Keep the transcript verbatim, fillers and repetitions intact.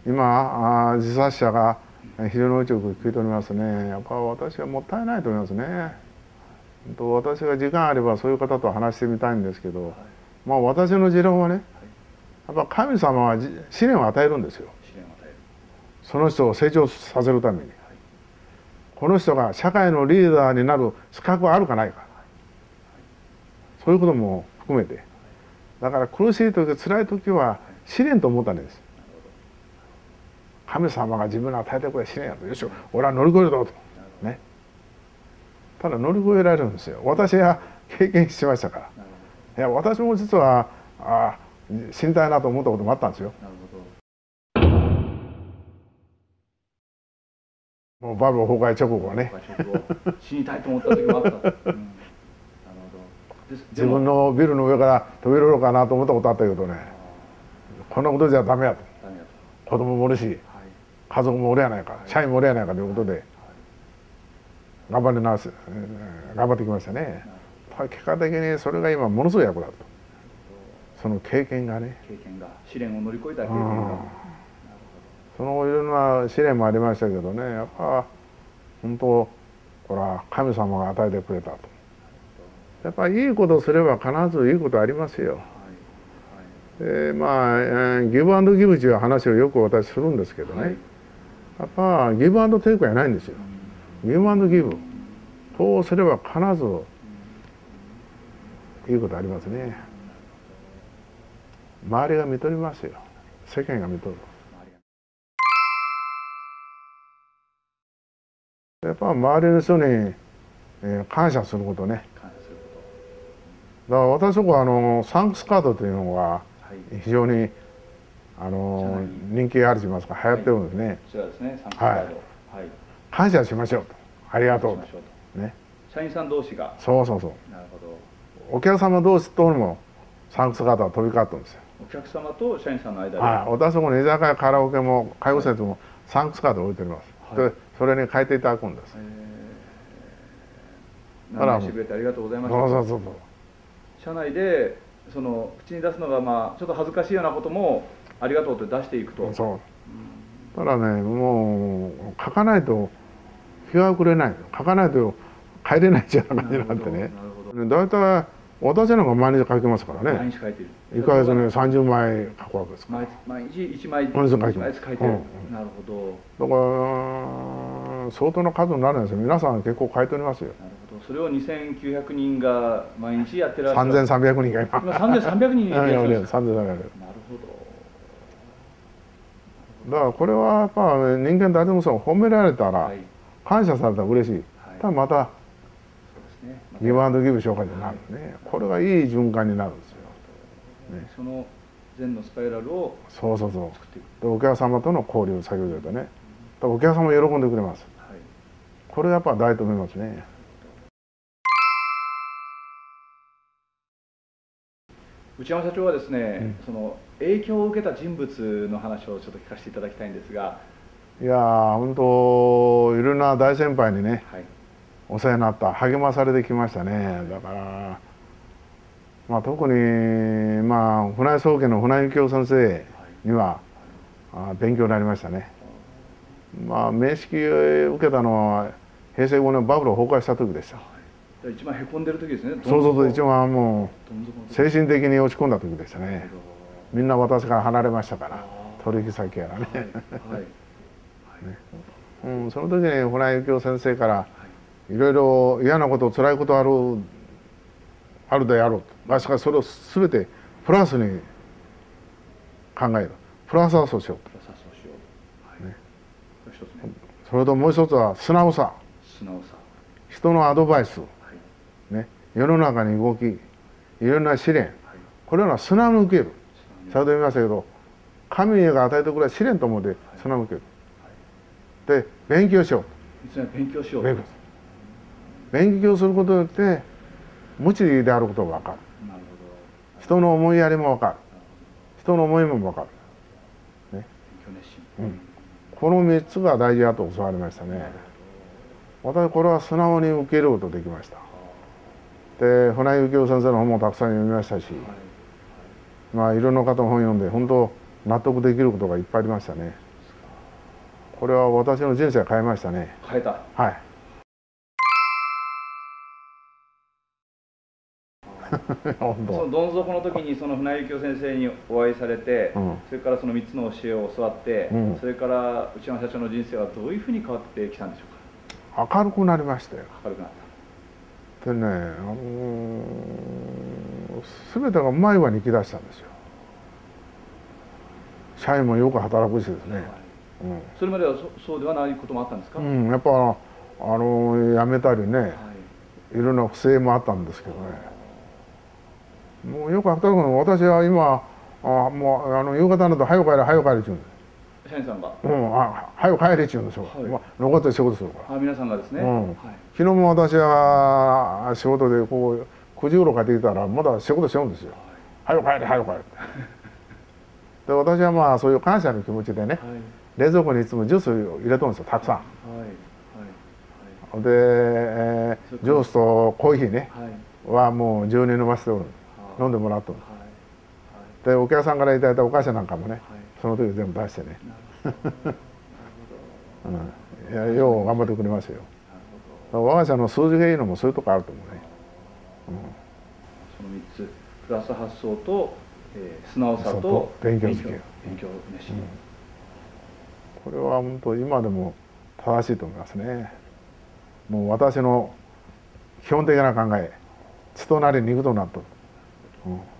今あ自殺者が非常に多く聞いておりますね。やっぱ私はもったいないと思いますね。と私が時間あればそういう方と話してみたいんですけど、まあ私の持論はね、やっぱ神様は試練を与えるんですよ。その人を成長させるために。この人が社会のリーダーになる資格はあるかないか、そういうことも含めて、だから苦しい時辛い時は試練と思ったんです。神様が自分の与えてくれ試練やと、よし俺は乗り越えるぞとね。ただ乗り越えられるんですよ。私は経験しましたから。いや私も実はあ死にたいなと思ったこともあったんですよ。もうバブル崩壊直後はね死にたいと思った時もあった、うん、なるほど。 自分のビルの上から飛び降りるかなと思ったことあったけどね、こんなことじゃダメやと、子供もおるし、はい、家族もおるやないか、はい、社員もおるやないかということで、はい、頑張りなす頑張ってきましたね。結果的にそれが今ものすごい役立つと、その経験がね、 経験が試練を乗り越えた経験が、 そのいろんな試練もありましたけどね、やっぱ本当これは神様が与えてくれたと。やっぱりいいことすれば必ずいいことありますよ。でまあギブアンドギブという話をよく私するんですけどね、やっぱギブアンドテイクやないんですよ。ギブアンドギブ、こうすれば必ずいいことありますね。周りが見とりますよ。世間が見とる。やっぱ周りの人に、えー、感謝することね。だから私のとこはあのサンクスカードというのが非常に、はい、あの人気あると言いますか流行ってるんですね。はい、 そうですね、サンクスカード、はい、 感謝しましょうと、ありがとうとね。 社員さん同士が。 そうそうそう。 なるほど。 お客様同士ともサンクスカードは飛び交ってるんですよ。 お客様と社員さんの間で。 はい、私のところの居酒屋、カラオケも介護施設もサンクスカードを置いております。はい、でそれに変えていただくんです。 だからしてくれてありがとうございました。 そうそうそうそう。 社内でその口に出すのがまあちょっと恥ずかしいようなこともありがとうと出していくと。 そう。ただね、もう書かないと日が暮れない。書かないと帰れないじゃな感じになってね。大体私なんか毎日書きますからね。 毎日書いてる。 いっかげつにさんじゅうまい書くわけですから。 毎日いちまいずつ書いてる。なるほど。だから相当な数になるんですよ。皆さん結構書いておりますよ。 なるほど。それをにせんきゅうひゃくにんが毎日やってらっしゃる。 さんぜんさんびゃくにんが今。 今さんぜんさんびゃくにんいらっしゃる。 さんぜんさんびゃく。なるほど。だからこれはやっぱ人間誰でもそう褒められたら感謝されたら嬉しい。ただまたギブアンドギブ紹介になるね。これがいい循環になるんですよ。 ね、その善のスパイラルをそうそうそう。お客様との交流、先ほど言ったね。お客様も喜んでくれます。はい、これがやっぱ大と思いますね。 内山社長はですね、うん、その影響を受けた人物の話をちょっと聞かせていただきたいんですが。 いやー本当いろんな大先輩にね、はい、お世話になった、励まされてきましたね。だから、まあ、特に、まあ、船井宗家の船井幸雄先生には、はい、あ勉強になりましたね。まあ、面識を受けたのは平成ごねんバブル崩壊した時でした。 はい、一番へこんでる時ですね。 そうそうそう、一番もう精神的に落ち込んだ時でしたね。みんな私から離れましたから、取引先やらね。うん、その時に船井幸雄先生からいろいろ嫌なこと、辛いことあるあるであろうと。しかしそれを全てプラスに考える。プラスアソしようと。それともう一つは素直さ。 素直さ。 人のアドバイス、はい、ね、世の中に動き、いろんな試練、はい、これは素直に受ける。先ほど言いましたけど、神が与えてくれた試練と思って素直に受ける。はい、で、勉強しよう。勉強しよう。 勉強。勉強することによって、無知であることが分かる。人の思いやりも分かる。人の思いも分かる。ね。うん。このみっつが大事だと教わりましたね。私これは素直に受け入れることができました。で、船井幸雄先生の本もたくさん読みましたし、はい、まあいろんな方の本読んで本当納得できることがいっぱいありましたね。 これは私の人生を変えましたね。 変えた。 はい。本当。 そのどん底の時にその船井幸雄先生にお会いされて、 うん、 それからそのみっつの教えを教わって、うん、それから内山社長の人生はどういうふうに変わってきたんでしょうか。 明るくなりましたよ。 明るくなった。 でね、あのー、全てがうまい具合に生き出したんですよ。社員もよく働くしですね、はい、うん、 それまでは そ, そうではないこともあったんですか。 うん、やっぱあの辞めたりね、はい、いろんな不正もあったんですけどね。もうよく働くの。私は今あもうあの夕方になると「はよ帰れはよ帰れ」って言うんです。 社員さんが 「うん、あはよ帰れ」って言うんですよ、はい、まあ、残って仕事するから。 あ、皆さんがですね、 うん、 はい、 昨日も私は仕事でこうくじ頃帰ってきたらまだ仕事してるんですよ。はよ帰れはよ帰れで、私はまあそういう感謝の気持ちでね、はい、冷蔵庫にいつもジュースを入れとるんですよ、たくさん。はいはいはい、で、えー、ジュースとコーヒーね、はい、はもうじゅうにん飲ませておる、飲んでもらっとる、はい、でお客さんからいただいたお菓子なんかもね、はい、その時全部出してねうん、いや、よう頑張ってくれますよ。我が社の数字がいいのもそういうとこあると思うね、うん、 そのみっつプラス発想と、えー、素直さと勉強好き、勉強熱心、うん、 これは本当今でも正しいと思いますね。もう私の基本的な考え、血となり肉となっとる、うん